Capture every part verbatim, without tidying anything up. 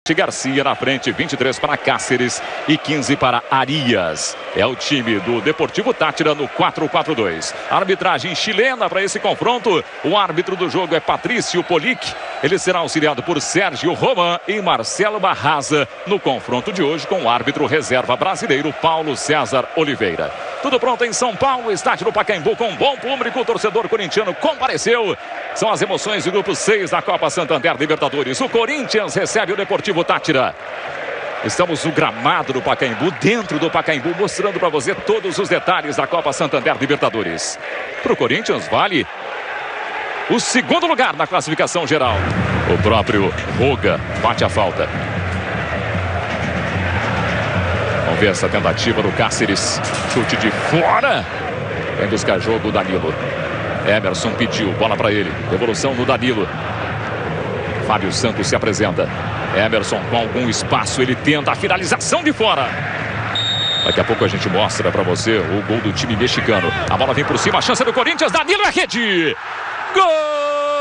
Garcia na frente, vinte e três para Cáceres e quinze para Arias. É o time do Deportivo Táchira no quatro quatro dois. Arbitragem chilena para esse confronto. O árbitro do jogo é Patrício Polic. Ele será auxiliado por Sérgio Roman e Marcelo Barraza no confronto de hoje com o árbitro reserva brasileiro Paulo César Oliveira. Tudo pronto em São Paulo, estádio do Pacaembu com bom público. O torcedor corintiano compareceu. São as emoções do grupo seis da Copa Santander Libertadores. O Corinthians recebe o Deportivo Táchira. Estamos no gramado do Pacaembu, dentro do Pacaembu, mostrando para você todos os detalhes da Copa Santander Libertadores. Para o Corinthians vale o segundo lugar na classificação geral. O próprio Roga bate a falta. Vamos ver essa tentativa do Cáceres. Chute de fora. Vem buscar jogo o Danilo. Emerson pediu, bola para ele. Devolução no Danilo. Fábio Santos se apresenta. Emerson com algum espaço, ele tenta a finalização de fora. Daqui a pouco a gente mostra para você o gol do time mexicano. A bola vem por cima, a chance do Corinthians. Danilo é rede. Gol!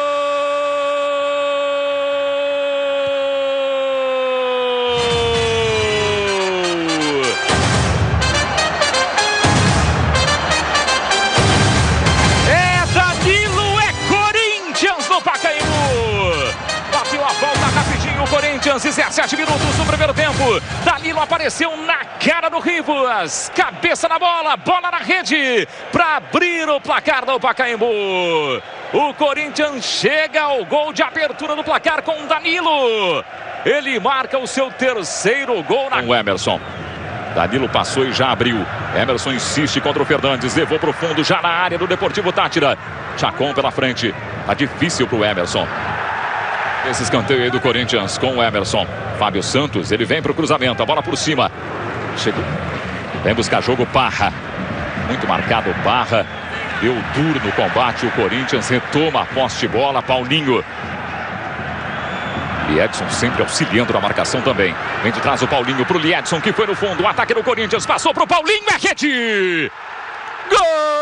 É Danilo, é Corinthians no Pacaembu. Bateu a volta rapidinho o Corinthians, dezessete minutos no primeiro tempo. Danilo apareceu na cara do Rivas. Cabeça na bola, bola na rede para abrir o placar do Pacaembu. O Corinthians chega ao gol de abertura do placar com Danilo. Ele marca o seu terceiro gol na... O Emerson. Danilo passou e já abriu. Emerson insiste contra o Fernandes. Levou para o fundo, já na área do Deportivo Táchira. Chacon pela frente. Tá difícil para o Emerson. Esse escanteio aí do Corinthians com o Emerson. Fábio Santos, ele vem para o cruzamento. A bola por cima. Chegou. Vem buscar jogo Parra. Muito marcado Parra. Deu duro no combate. O Corinthians retoma a posse de bola. Paulinho. Liedson sempre auxiliando na marcação também. Vem de trás o Paulinho para o Liedson, que foi no fundo. O ataque do Corinthians passou para o Paulinho. É rede! Gol!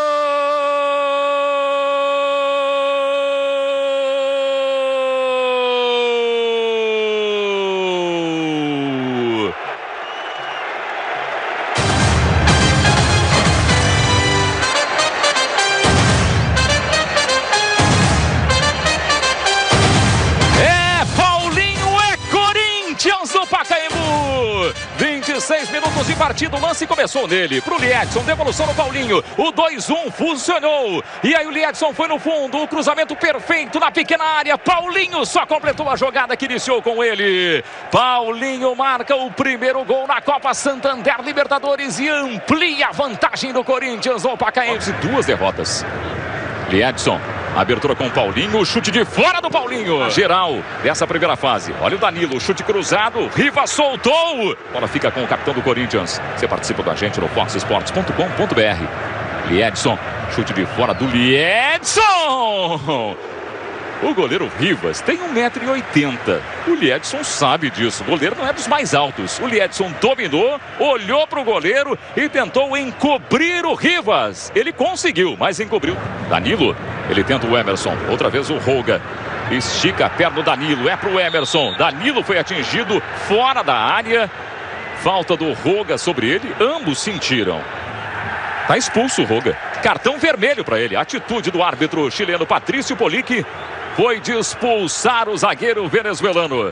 vinte e seis minutos de partida, o lance começou nele, pro Liedson, devolução no Paulinho, o dois um funcionou, e aí o Liedson foi no fundo, o cruzamento perfeito na pequena área, Paulinho só completou a jogada que iniciou com ele. Paulinho marca o primeiro gol na Copa Santander Libertadores e amplia a vantagem do Corinthians no Pacaembu. Duas derrotas. Liedson, abertura com o Paulinho, chute de fora do Paulinho. Geral dessa primeira fase. Olha o Danilo, chute cruzado, Rivas soltou. A bola fica com o capitão do Corinthians. Você participa com a gente no fox sports ponto com ponto br. Liedson, chute de fora do Liedson. O goleiro Rivas tem um metro e oitenta. O Liedson sabe disso. O goleiro não é dos mais altos. O Liedson dominou, olhou para o goleiro e tentou encobrir o Rivas. Ele conseguiu, mas encobriu. Danilo, ele tenta o Emerson. Outra vez o Roga. Estica a perna do Danilo. É para o Emerson. Danilo foi atingido fora da área. Falta do Roga sobre ele. Ambos sentiram. Tá expulso o Roga. Cartão vermelho para ele. Atitude do árbitro chileno Patrício Polic foi de expulsar o zagueiro venezuelano.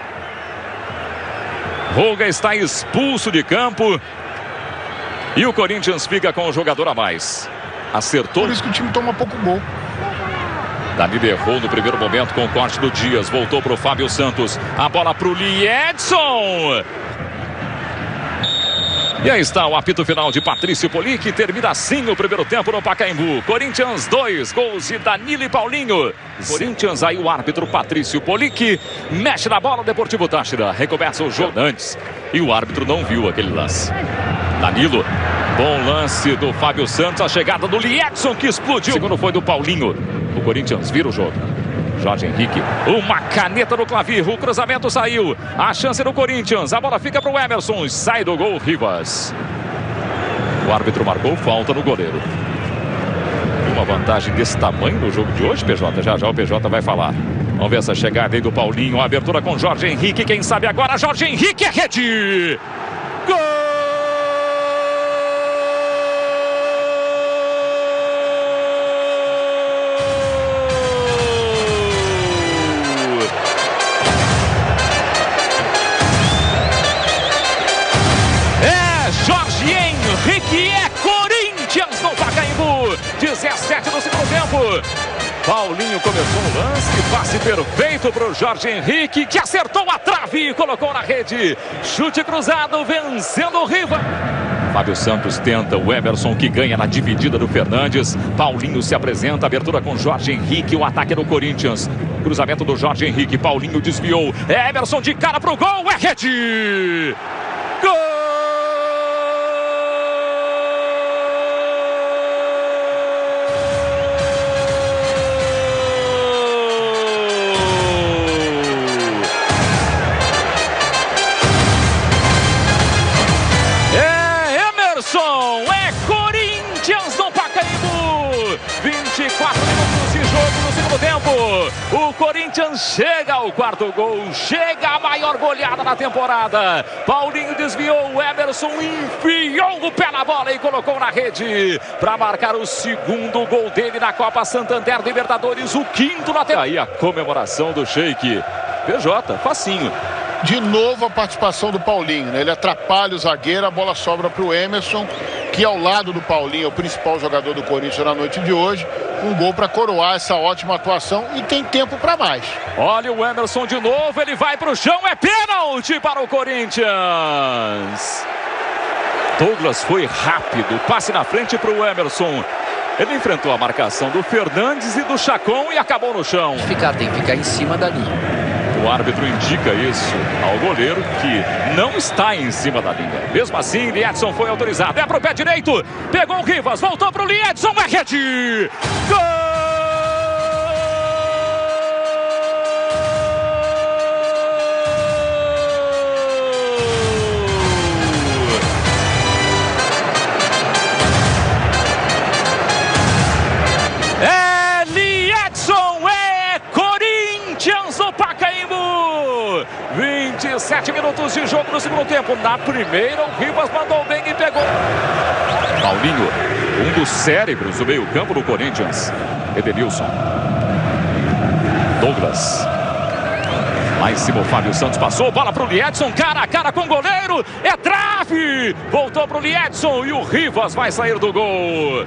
Roga está expulso de campo. E o Corinthians fica com o jogador a mais. Acertou. Por isso que o time toma pouco gol. Danilo errou no primeiro momento com o corte do Dias. Voltou para o Fábio Santos. A bola para o Liedson. E aí está o apito final de Patrício Polic. Termina assim o primeiro tempo no Pacaembu. Corinthians dois, gols de Danilo e Paulinho. Corinthians, aí o árbitro Patrício Polic mexe na bola, o Deportivo Táchira recomeça o jogo antes. E o árbitro não viu aquele lance. Danilo, bom lance do Fábio Santos. A chegada do Liedson que explodiu. O segundo foi do Paulinho. O Corinthians vira o jogo. Jorge Henrique, uma caneta no clavir, o cruzamento saiu, a chance do Corinthians, a bola fica para o Emerson, sai do gol Rivas. O árbitro marcou falta no goleiro. Uma vantagem desse tamanho no jogo de hoje, P J, já já o P J vai falar. Vamos ver essa chegada aí do Paulinho. A abertura com Jorge Henrique. Quem sabe agora? Jorge Henrique é rede. Gol! É Jorge Henrique, é Corinthians no Pacaembu. dezessete do segundo tempo. Paulinho começou o lance, passe perfeito para o Jorge Henrique, que acertou a trave e colocou na rede. Chute cruzado, vencendo o Riva. Fábio Santos tenta, o Emerson que ganha na dividida do Fernandes. Paulinho se apresenta, abertura com Jorge Henrique, o ataque do Corinthians. Cruzamento do Jorge Henrique, Paulinho desviou. Emerson de cara pro gol, é rede! Gol! É Corinthians no Pacaembu. vinte e quatro minutos de jogo no segundo tempo. O Corinthians chega ao quarto gol. Chega a maior goleada da temporada. Paulinho desviou. O Emerson enfiou o pé na bola e colocou na rede para marcar o segundo gol dele na Copa Santander Libertadores. O quinto na temporada. Aí a comemoração do Sheik. P J, facinho. De novo a participação do Paulinho, né? Ele atrapalha o zagueiro, a bola sobra para o Emerson, que ao lado do Paulinho é o principal jogador do Corinthians na noite de hoje. Um gol para coroar essa ótima atuação e tem tempo para mais. Olha o Emerson de novo, ele vai para o chão, é pênalti para o Corinthians. Douglas foi rápido, passe na frente para o Emerson. Ele enfrentou a marcação do Fernandes e do Chacon e acabou no chão. Ficar, tem que ficar em cima da linha. O árbitro indica isso ao goleiro, que não está em cima da linha. Mesmo assim, Liedson foi autorizado. É para o pé direito. Pegou o Rivas. Voltou para o Liedson. É rede. Gol! É Liedson. É Corinthians no Pacaembu. vinte e sete minutos de jogo no segundo tempo. Na primeira, o Rivas mandou bem e pegou. Paulinho, um dos cérebros do meio campo do Corinthians. Edenilson. Douglas. Lá em cima o Fábio Santos passou. Bola para o Liedson. Cara a cara com o goleiro. É trave. Voltou para o Liedson e o Rivas vai sair do gol.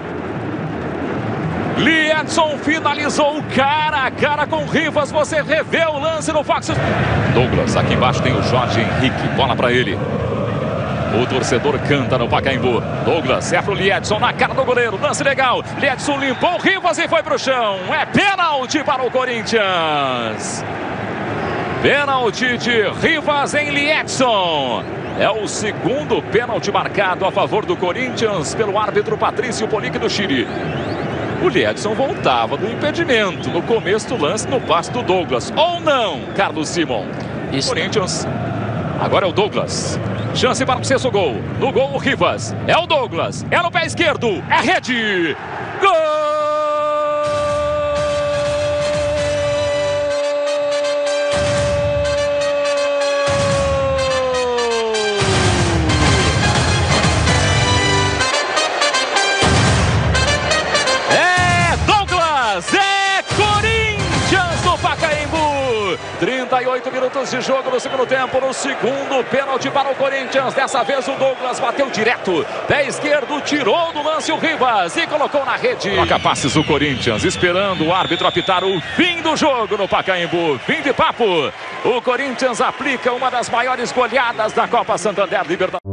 Liedson finalizou cara a cara com o Rivas. Você revê o lance no Fox. Douglas, aqui embaixo tem o Jorge Henrique. Bola para ele. O torcedor canta no Pacaembu. Douglas, é pro Liedson na cara do goleiro. Lance legal. Liedson limpou o Rivas e foi pro chão. É pênalti para o Corinthians. Pênalti de Rivas em Liedson. É o segundo pênalti marcado a favor do Corinthians pelo árbitro Patrício Polic do Chile. O Liedson voltava do impedimento no começo do lance, no passe do Douglas. Ou não, Carlos Simon? Isso. Corinthians. Agora é o Douglas. Chance para o sexto gol. No gol, o Rivas. É o Douglas. É no pé esquerdo. É rede. Gol! É Corinthians no Pacaembu. trinta e oito minutos de jogo no segundo tempo. No segundo pênalti para o Corinthians. Dessa vez o Douglas bateu direto. Pé esquerdo, tirou do lance o Rivas e colocou na rede. Troca passes o Corinthians, esperando o árbitro apitar o fim do jogo no Pacaembu. Fim de papo. O Corinthians aplica uma das maiores goleadas da Copa Santander Libertadores.